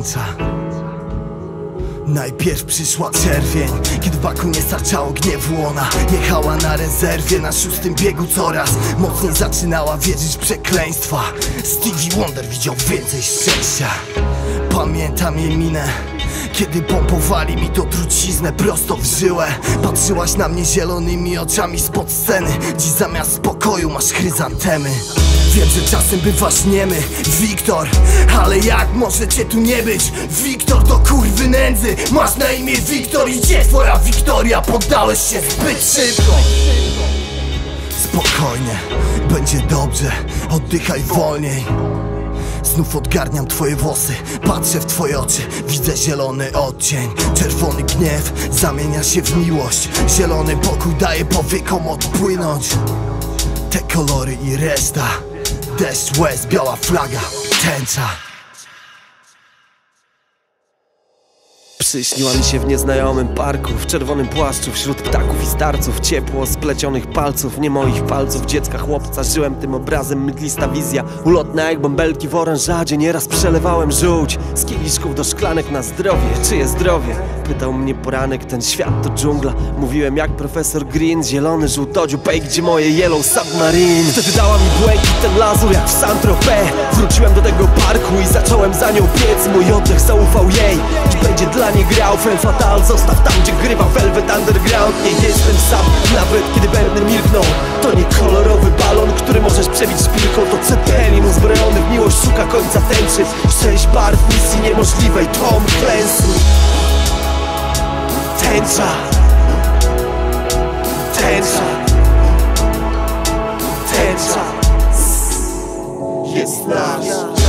tęcza. Najpierw przyszła czerwień, kiedy w baku nie starczało gniewu. Ona jechała na rezerwie, na 6. biegu coraz mocniej zaczynała wierzyć w przekleństwa. Stevie Wonder widział więcej szczęścia. Pamiętam jej minę, kiedy pompowali mi to truciznę prosto w żyłę. Patrzyłaś na mnie zielonymi oczami spod sceny. Dziś zamiast spokoju masz chryzantemy. Wiem, że czasem bywasz niemy, Wiktor, ale jak może cię tu nie być? Wiktor to kurwy nędzy. Masz na imię Wiktor i gdzie twoja Wiktoria? Poddałeś się zbyt szybko. Spokojnie, będzie dobrze, oddychaj wolniej. Znów odgarniam twoje włosy, patrzę w twoje oczy, widzę zielony odcień. Czerwony gniew zamienia się w miłość. Zielony pokój daje powiekom odpłynąć. Te kolory i reszta, deszcz łez, biała flaga, tęcza. Przyśniła mi się w nieznajomym parku, w czerwonym płaszczu, wśród ptaków i starców. Ciepło splecionych palców, nie moich palców, dziecka chłopca. Żyłem tym obrazem, mydlista wizja, ulotna jak bąbelki w orężadzie. Nieraz przelewałem żółć z kieliszków do szklanek na zdrowie. Czyje zdrowie? Pytał mnie poranek, ten świat to dżungla. Mówiłem jak profesor Green, zielony żółtodziób, ej gdzie moje Yellow Submarine? Wtedy dała mi błękit ten lazur jak w Saint-Tropez. Wróciłem do tego parku i zacząłem za nią biec. Mój oddech zaufał jej i będzie dla niej grał. Femme Fatale zostaw tam, gdzie grywa Velvet Underground. Nie jestem sam, nawet kiedy będę milknął. To nie kolorowy balon, który możesz przebić szpilką. To Cepelin uzbrojony w miłość szuka końca tęczy. 6 barw misji niemożliwej, Tom Clancy. Tęcza, tęcza, tęcza jest nasz.